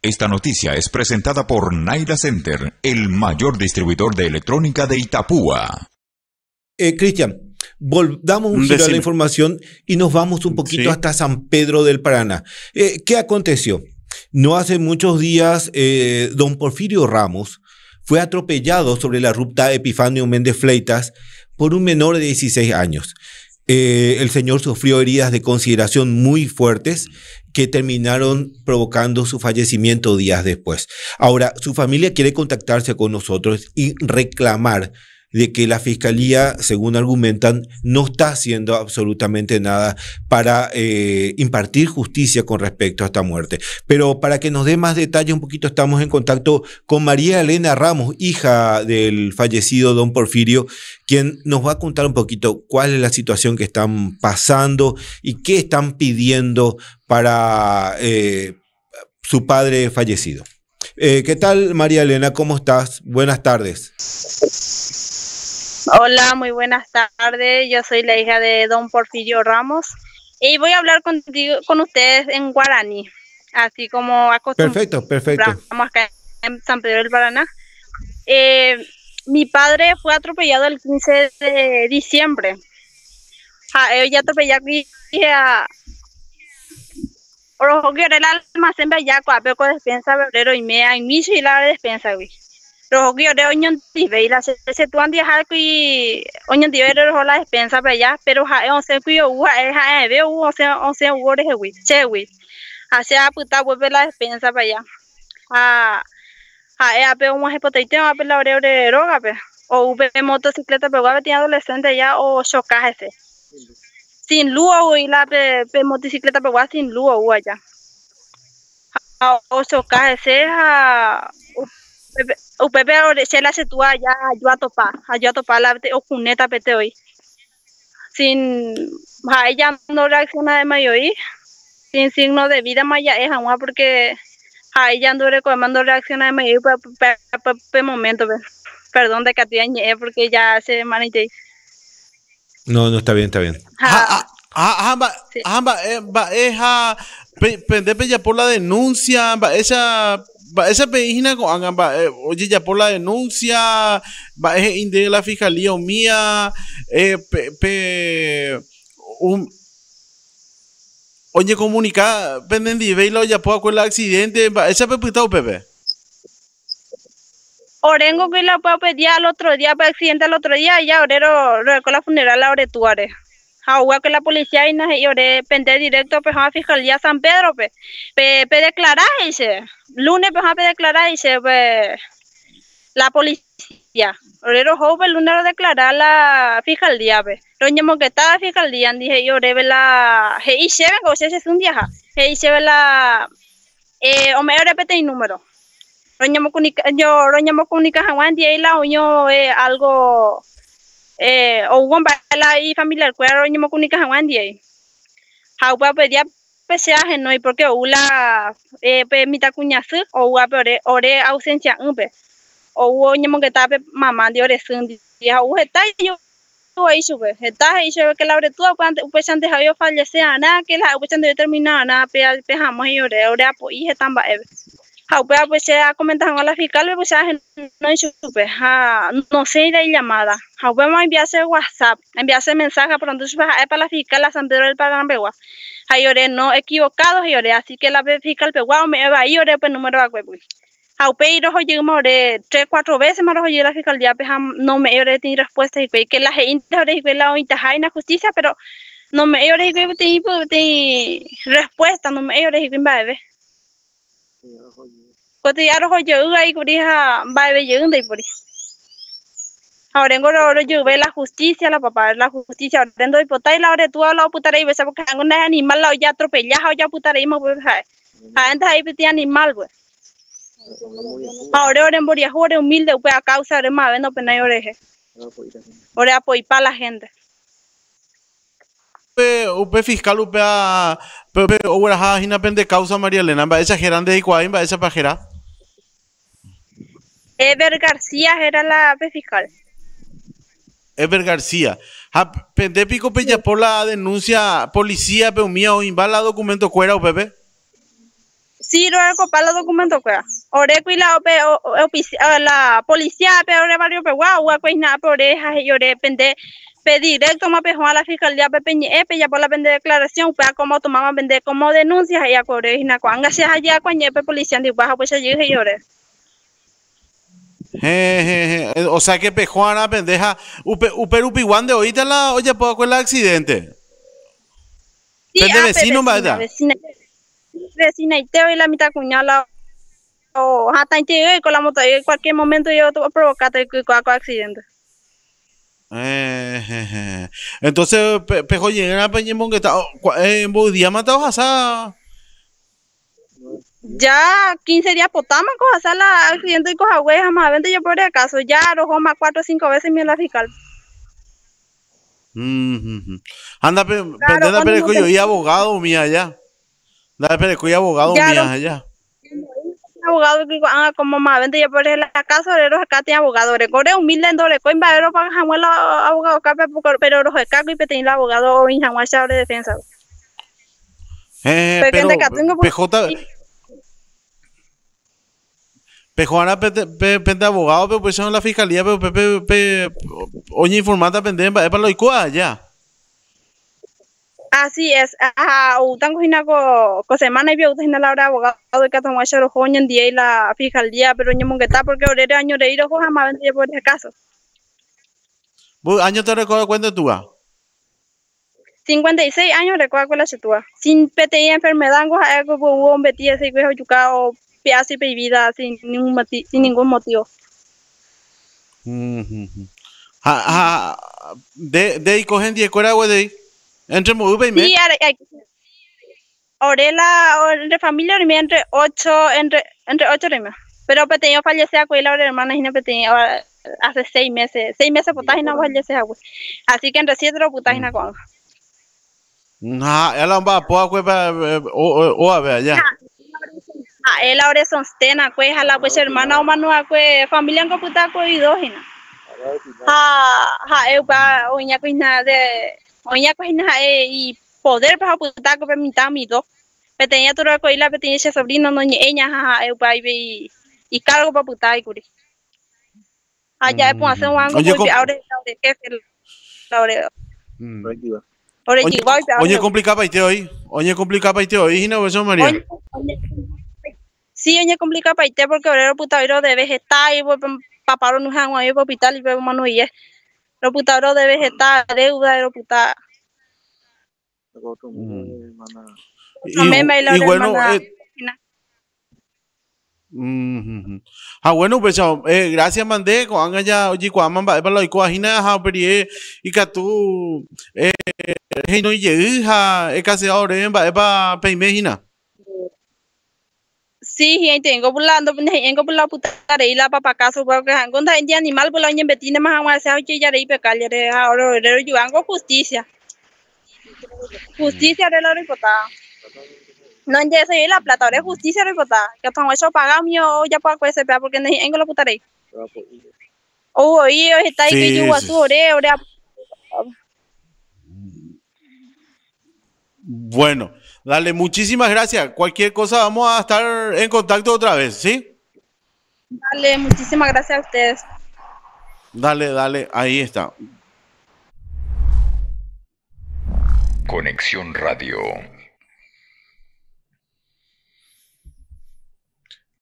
Esta noticia es presentada por Naira Center, el mayor distribuidor de electrónica de Itapúa. Cristian, damos un giro a la información y nos vamos un poquito hasta San Pedro del Paraná. ¿Qué aconteció? No hace muchos días, don Porfirio Ramos fue atropellado sobre la ruta Epifanio Méndez Fleitas por un menor de 16 años. El señor sufrió heridas de consideración muy fuertes que terminaron provocando su fallecimiento días después. Ahora, su familia quiere contactarse con nosotros y reclamar de que la Fiscalía, según argumentan, no está haciendo absolutamente nada para impartir justicia con respecto a esta muerte. Pero para que nos dé más detalle un poquito, estamos en contacto con María Elena Ramos, hija del fallecido don Porfirio, quien nos va a contar un poquito cuál es la situación que están pasando y qué están pidiendo para su padre fallecido. ¿Qué tal, María Elena? ¿Cómo estás? Buenas tardes. Hola, muy buenas tardes. Yo soy la hija de don Porfirio Ramos y voy a hablar con ustedes en guaraní, así como acostumbramos acá en San Pedro del Paraná. Mi padre fue atropellado el 15 de diciembre. Ella atropelló aquí a Orojo que era el almacén allá con despensa febrero y media y miso y la despensa güey. Rojo que era oñón tive y la se tuan dia y oñón tive era la despensa para allá pero once cuyo veo once ugores güey chewi hacia puta vuelve la despensa para allá pero un hipotético a la de droga o motocicleta pero tenía adolescente ya o chocaje sin luz y la motocicleta pero sin luz allá o chocaje o Pepe se la setúa ya yo a topar la ocuneta pete hoy sin ella no reacciona de mayor sin signo de vida maya es agua porque ella no recomendando reacciona de mayor por momento perdón de que te porque ya se manite no está bien pendepe ya por la denuncia esa pejina con oye ya por la denuncia va es de la fiscalía o mía oye comunica pendendi veilo ya puedo con el accidente esa pepita Pepe Orengo que la puedo pedir al otro día para accidente al otro día ya orero con la funeral la oretuare agua que la policía y ore pende directo pues a fiscalía San Pedro pe declarar ese lunes pues a declarar ese la policía orero joven lunes lo declarar la fiscalía roñemo que está fiscalía dije y ore la y se vengo es un día y se ve la o me repete el número roñemo comunica Juan día y la uño algo o un bala y familiar cuero ni mo kunika Juan día haupa pedia peseaje no y porque ula mita cuñazu o ore ausencia o ñemo que tape mamá de ore sun día está yo ahí sube está ahí se ve que la abre tú pues antes había fallecido nada que la pues antes terminado nada pejamos y ore apoyo están va Haupea pues se ha comentado a la fiscal pues no hay supe no sé de llamada Haupea me enviase WhatsApp enviase mensaje pronto para la fiscal a San Pedro del Paraná hay ore no equivocados y ore así que la fiscal pegua me va y ore pues número a web Haupea y rojo llegamos ore 3-4 veces más rojo la fiscalía pues no me ore tiene respuesta y que la gente ore y la intajaina justicia pero no me ore y tiene respuesta no me ore y bebé cotidiano yo ahí curija va llegando y por ahora en oro yo ve la justicia orando y potai la hora tú la putaré y ves porque un animal la ya atropellado ya putaré mo pues antes ahí petit animal pues ahora en boria jore humilde pues a causa de más no pena oreje ora apoy para la gente upe fiscal upe a obra hina pende causa María Elena va esa gerande de Iguain va esa pajera Ever García era la fiscal. Ever García. Pende pico pella por la denuncia policía peumía o imbala documento cuera o Pepe. Sí, lo recopa los documentos, pues. Oreco y la policía, pero de barrio, pues, guau, pues nada, por orejas, y ore, pende, pedir directo, más pejón a la fiscalía, pepeñe, ya por la vende declaración, pues, como tomamos vender como denuncias, y a correr, y na, cuando se allá, cuando policía, de baja, pues, allí, y ore. O sea que pejuana pendeja uperupiwan de ahorita la oye puedo con el accidente. Sí, de vecino vecina y te y la mitad cuñala o hasta y con la moto en cualquier momento yo te voy a provocar el accidente. Entonces pejo llegan a Peñemón que está en día matados a ya 15 días potama cosa la accidente y coja hueja más vente yo por el caso ya arrojó más 4 o 5 veces mi la fiscal. Anda pendenda pero yo y abogado mía allá. Anda pero yo abogado mía allá. Abogado que como más vente yo por la casa de los acá tiene abogado recorre humilde en dole coin va para jamás abogado acá pero los acá y petin el abogado en jamás de defensa. Pero PJ Pejuana pende abogado, pero pues en la fiscalía, pero oye informata pende para lo icua ya. Así es, utan cocina co semana y vio utan la hora abogado de que tomó ese rojo en día y la fiscalía, pero yo mongueta porque ahora año de ir ojo jamás vendría por ese caso. ¿Año te recuerdo cuánto tú? 56 años recuerdo con la chitúa. Sin PTI enfermedad, algo hubo un betí ese que yucao pedazo y vida sin ningún motivo. De cogen 10 cuera güey de entre muy bien. Sí, entre familia entre 8 pero pequeño falleció con la hermana y no pequeño hace 6 meses putas y no falleció así que entre 7 putas y no con ela va a cueva o a ver ya. Él ahora son stena pues a la pues hermana o mano a pues familia en computa con idógena eu pa oña coina de oña coina y poder para puta con permitir mi dos pequeña tu recoila pequeña ese sobrino no ella eu pa y cargo para puta y curi allá pues hacer un algo pues ahora que ahora oye complicado para hoy y no eso María. Sí, oye, complica para irte porque ahora los putaderos de vegetal y paparo no han ahí hospital y veo mano y es los putaderos de vegetal deuda de los putados. Y bueno, bueno pues gracias mandé con ya oye cuando va para lo iguajina ha perie y que tú hey no llega casi ahora va para peimejina. Sí, tengo burlando, tengo por la puta y la papa caso porque encontra en animal por la ñe betine más agua se oye ya de pecalle de ahora yo hago justicia de la ripotada no en ese la plata ahora justicia ripotada que con eso paga mío ya para que se vea porque en la puta rey oye está ahí que yo a su ore bueno. Dale, muchísimas gracias. Cualquier cosa vamos a estar en contacto otra vez, ¿sí? Dale, muchísimas gracias a ustedes. Dale, ahí está. Conexión Radio.